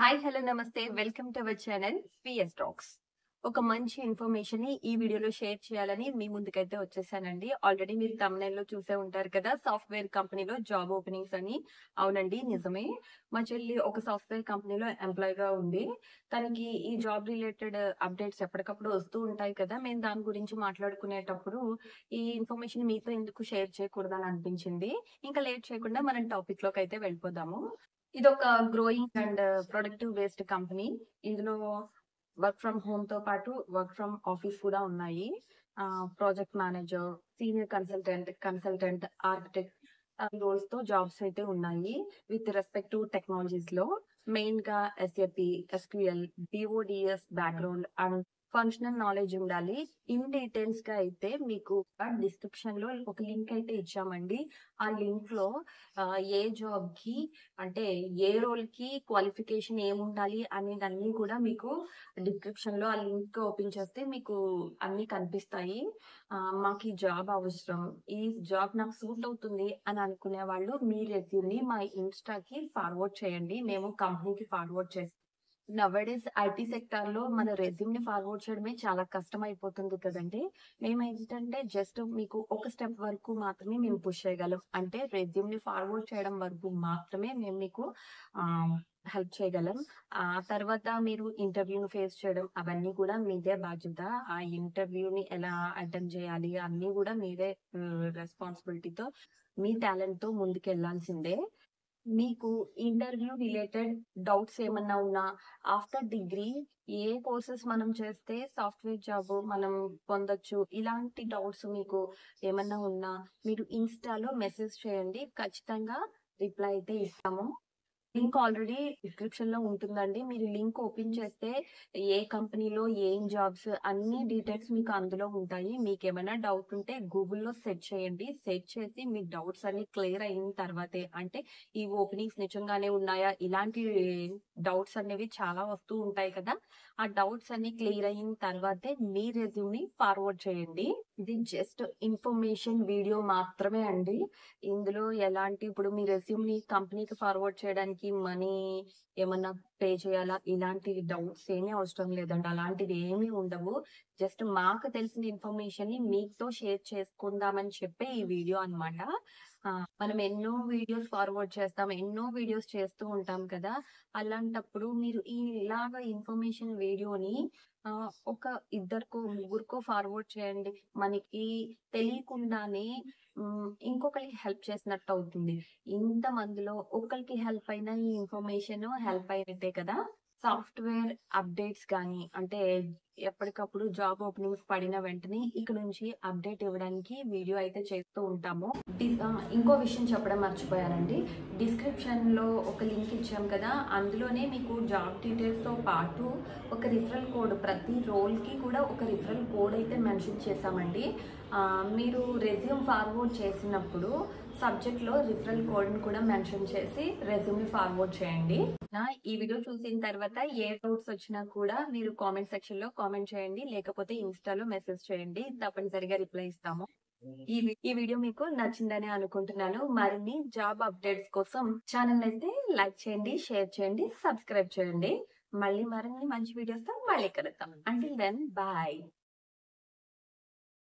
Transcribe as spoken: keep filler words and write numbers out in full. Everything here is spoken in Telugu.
హాయ్! హలో! నమస్తే. Welcome to our channel PS talks. ఒక మంచి ఇన్ఫర్మేషన్‌ని ఈ వీడియోలో షేర్ చేయాలని మీ ముందుకైతే వచ్చేసానండి. ఆల్రెడీ మీరు థంబ్‌నెయిల్‌లో చూసే ఉంటారు కదా! సాఫ్ట్‌వేర్ కంపెనీలో జాబ్ ఓపెనింగ్స్ అని. అవునండి, నిజమే. మా చెల్లి ఒక సాఫ్ట్‌వేర్ కంపెనీలో ఎంప్లాయ్‌గా ఉంది. తనకి ఈ జాబ్ రిలేటెడ్ అప్డేట్స్ ఎప్పటికప్పుడు వస్తూ ఉంటాయి కదా! మేము దాని గురించి మాట్లాడుకునేటప్పుడు ఈ ఇన్ఫర్మేషన్ మీతో ఎందుకు షేర్ చేయకూడదని అనిపించింది. ఇంకా లేట్ చేయకుండా మనం టాపిక్‌లోకైతే వెళ్ళిపోదాము. ఇదొక growing and productive based company. ఇందులో వర్క్ ఫ్రమ్ హోమ్‌తో పాటు వర్క్ ఫ్రమ్ ఆఫీస్ కూడా ఉన్నాయి. Ah, project manager, senior consultant, consultant, architect ah, రోల్స్‌తో జాబ్స్ అయితే ఉన్నాయి. విత్ రెస్పెక్ట్ టు టెక్నాలజీస్‌లో మెయిన్‌గా SAP, SQL, BODS background and functional knowledge ఉండాలి. ఇన్ డీటెయిల్స్‌గా అయితే మీకు డిస్క్రిప్షన్‌లో ఒక లింక్ అయితే ఇచ్చామండి. ఆ లింక్‌లో ఆహ్, ఏ జాబ్‌కి అంటే ఏ రోల్‌కి క్వాలిఫికేషన్ ఏముండాలి అనేదన్నీ కూడా మీకు డిస్క్రిప్షన్‌లో ఆ లింక్ ఓపెన్ చేస్తే మీకు అన్నీ కనిపిస్తాయి. ఆహ్, మాకీ జాబ్ అవసరం, ఈ జాబ్ నాకు సూట్ అవుతుంది అని అనుకునే వాళ్ళు మీ రెజ్యూమ్‌ని మా ఇన్‌స్టాకి ఫార్వర్డ్ చేయండి. మేము కంపెనీకి ఫార్వర్డ్ చేస్తాం. నౌఎడేస్ ఐటీ సెక్టార్‌లో మన రెజ్యూమ్‌ని ఫార్వర్డ్ చేయడమే చాలా కష్టమైపోతుంది కదండీ! మేమేంటంటే జస్ట్ మీకు ఒక స్టెప్ వరకు మాత్రమే మేము పుష్ చేయగలం. అంటే రెజ్యూమ్‌ని ఫార్వర్డ్ చేయడం వరకు మాత్రమే మేము మీకు ఆహ్, హెల్ప్ చేయగలం. ఆ తర్వాత మీరు ఇంటర్వ్యూని ఫేస్ చేయడం అవన్నీ కూడా మీదే బాధ్యత. ఆ ఇంటర్వ్యూని ఎలా అటెండ్ చేయాలి అన్నీ కూడా మీరే హ్మ్, రెస్పాన్సిబిలిటీతో మీ టాలెంట్‌తో ముందుకెళ్ళాల్సిందే. మీకు ఇంటర్వ్యూ రిలేటెడ్ డౌట్స్ ఏమన్నా ఉన్నా, ఆఫ్టర్ డిగ్రీ ఏ కోర్సెస్ మనం చేస్తే సాఫ్ట్‌వేర్ జాబ్ మనం పొందొచ్చు. ఇలాంటి డౌట్స్ మీకు ఏమన్నా ఉన్నా మీరు ఇన్‌స్టాలో మెసేజ్ చేయండి. ఖచ్చితంగా రిప్లై అయితే ఇస్తాము. లింక్ ఆల్రెడీ డిస్క్రిప్షన్‌లో ఉంటుందండి. మీరు లింక్ ఓపెన్ చేస్తే ఏ కంపెనీలో ఏం జాబ్స్ అన్ని డీటెయిల్స్ మీకు అందులో ఉంటాయి. మీకేమైనా డౌట్ ఉంటే గూగుల్‌లో సెర్చ్ చేయండి. సెర్చ్ చేసి మీ డౌట్స్ అన్ని క్లియర్ అయిన తర్వాతే అంటే ఈ ఓపెనింగ్స్ నిజంగానే ఉన్నాయా? ఇలాంటి డౌట్స్ అనేవి చాలా వస్తూ ఉంటాయి కదా! ఆ డౌట్స్ అన్ని క్లియర్ అయిన తర్వాతే మీ రెజ్యూమ్‌ని ఫార్వర్డ్ చేయండి. ఇది జస్ట్ ఇన్ఫర్మేషన్ వీడియో మాత్రమే అండి. ఇందులో ఎలాంటి ఇప్పుడు మీ రెజ్యూమ్‌ని కంపెనీకి ఫార్వర్డ్ చేయడానికి మనీ ఏమన్నా పే చేయాలా? ఇలాంటి డౌట్స్ ఏమీ అవసరం లేదండి. అలాంటివి ఏమీ ఉండవు. జస్ట్ మాకు తెలిసిన ఇన్ఫర్మేషన్‌ని మీతో షేర్ చేసుకుందామని చెప్పే ఈ వీడియో అన్నమాట. ఆహ్, మనం ఎన్నో వీడియోస్ ఫార్వర్డ్ చేస్తాం. ఎన్నో వీడియోస్ చేస్తూ ఉంటాం కదా! అలాంటప్పుడు మీరు ఈ ఇలాగ ఇన్ఫర్మేషన్ వీడియోని ఆహ్, ఒక ఇద్దరికో, ముగ్గురికో ఫార్వర్డ్ చేయండి. మనకి తెలియకుండానే హ్మ్, ఇంకొకళ్ళకి హెల్ప్ చేసినట్టు అవుతుంది. ఇంతమందిలో ఒకళ్ళకి హెల్ప్ అయిన ఈ ఇన్ఫర్మేషన్ హెల్ప్ అయినట్టే కదా! సాఫ్ట్‌వేర్ అప్డేట్స్ గాని, అంటే ఎప్పటికప్పుడు జాబ్ ఓపెనింగ్స్ పడిన వెంటనే ఇక నుంచి అప్డేట్ ఇవ్వడానికి వీడియో అయితే చేస్తూ ఉంటాము. డి ఆహ్, ఇంకో విషయం చెప్పడం మర్చిపోయానండి. డిస్క్రిప్షన్‌లో ఒక లింక్ ఇచ్చాం కదా! అందులోనే మీకు జాబ్ డీటెయిల్స్‌తో పాటు ఒక రిఫరల్ కోడ్ ప్రతి రోల్‌కి కూడా ఒక రిఫరల్ కోడ్ అయితే మెన్షన్ చేశామండి. ఆహ్, మీరు రెజ్యూమ్ ఫార్వర్డ్ చేసినప్పుడు సబ్జెక్ట్‌లో రిఫరల్ కోడ్‌ని కూడా మెన్షన్ చేసి రెజ్యూమ్‌ని ఫార్వర్డ్ చేయండి. నా ఈ వీడియో చూసిన తర్వాత ఏ డౌట్స్ వచ్చినా కూడా మీరు కామెంట్ సెక్షన్‌లో కామెంట్ చేయండి. లేకపోతే ఇన్‌స్టాలో మెసేజ్ చేయండి. తప్పనిసరిగా రిప్లై ఇస్తాము. ఈ వి ఈ వీడియో మీకు నచ్చిందనే అనుకుంటున్నాను. మరిన్ని జాబ్ అప్డేట్స్ కోసం ఛానెల్ అయితే లైక్ చేయండి, షేర్ చేయండి, సబ్స్క్రైబ్ చేయండి. మళ్ళీ మరిన్ని మంచి వీడియోస్‌తో మళ్ళీ కలుద్దాం. Until then bye.